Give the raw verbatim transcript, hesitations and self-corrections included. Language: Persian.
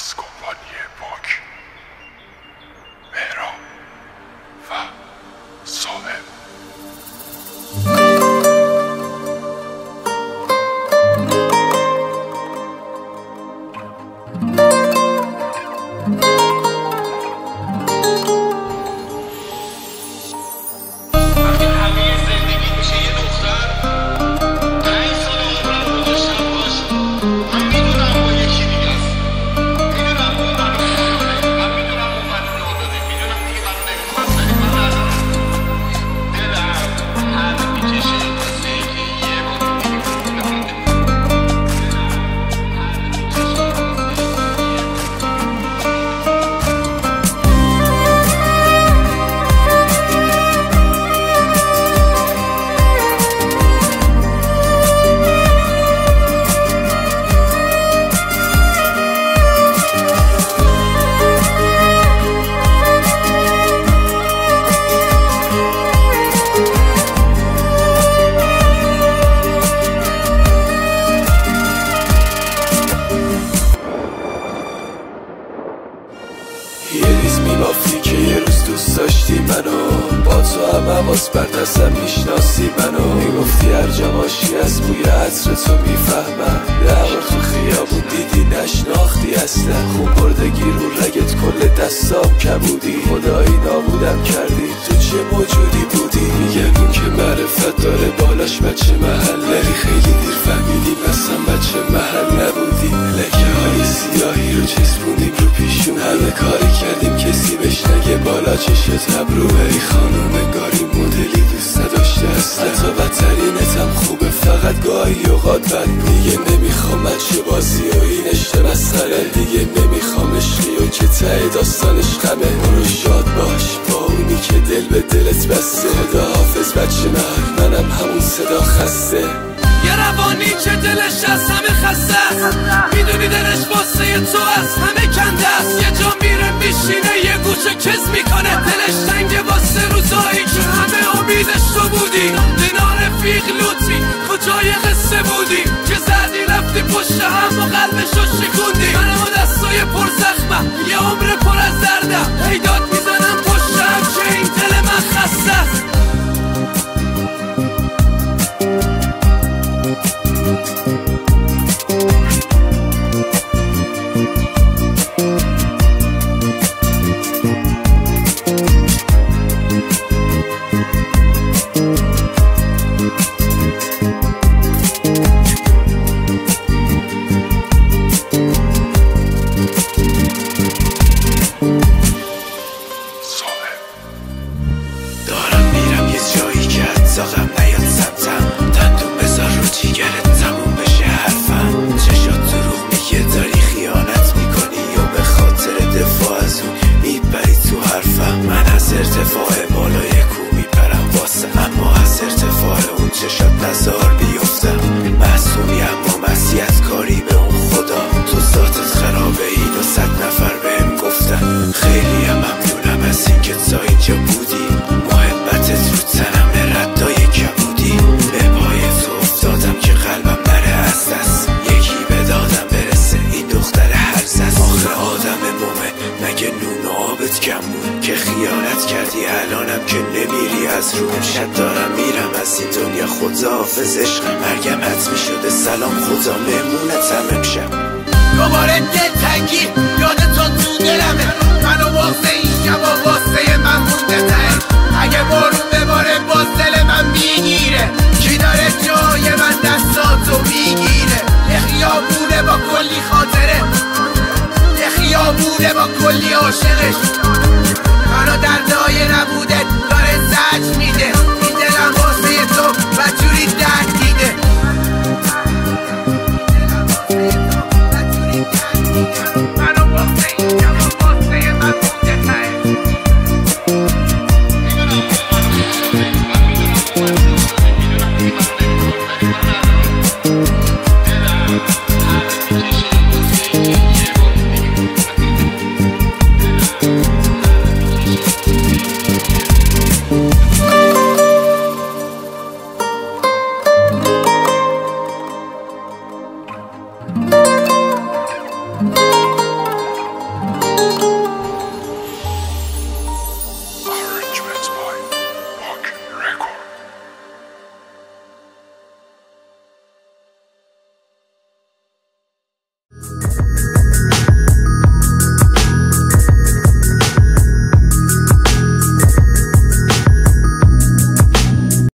از کمپانی باک، مهران و صاحب. یه ریز میبافتی که یه روز دوست داشتی منو، با تو هم حواس بر دستم میشناسی منو، میگفتی هر جا باشی از بوی عطر تو میفهمم، دور تو خیابون دیدی نشناختی اصلا، خون بردگی رو رگت کل دستام کبودی، خدایی نابودم کردی تو چه موجودی بودی، میگردون که معرفت داره بالاش بچه محل، ولی خیلی دیر فهمیدیم اصلا بچه محل نبودی، لکه های سیاهی رو چسبونیم رو پیشون، همه کاری کردیم کسی بهش نگه بالا چشت ابرو، ولی خانوم انگاری مدلی دوست نداشته اصلا، حتی بدترینتم خوبه فقط گاهی اوقات بد، دیگه نمیخوام بچه بازی و این عشق مسخره، دیگه نمیخوام عشقی و که ته داستانش غمه، برو شاد باش با اونی که دل به دلت بسته، خدا حافظ بچه محل، منم همون صدا خسته، یه روانی که دلش از همه خسته است، میدونی دلش واسه تو از همه کنده است، یه جا میره میشینه یه گوشه کز میکنه، دلش تنگه واسه روزایی که همه امیدش تو بودی، کنار رفیق لوتی کجای قصه بودی که زدی رفتی پشت هم و قلبشو شکوندی، منم و دستای پر زخمم یه عمر پر از دردم، هیداد میزنم پشت هم که این دل من خسته است. زاغم نیاد سمتم، دندون بذار رو جیگرت تموم بشه حرفم، چشات دروغ میگه داری خیانت میکنی و به خاطر دفاع از اون میبری تو حرفم، من از ارتفاع بالای کو میپرم واسه، اما از ارتفاع اون چشات نزار بیفتم، معصومی اما مسیحت کاری به اون خدا، تو ذاتت خرابه اینو صد نفر بهم گفتن، خیلی هم ممنونم از این که تا اینجا بودی، محبتت رو تنم ردای کبودی، به پای تو افتادم که قلبم نره از دست، یکی به دادم برسه این دختر هرز است، آخه آدم مومه مگه نون و آبت کم بود که خیانت کردی، الانم که نمیری از رو، امشب دارم میرم از این دنیا، خدا حافظ عشقم، مرگم حتمی شده سلام خدا مهمونتم امشب، دوباره دل تنگی یاد تو تو دلمه،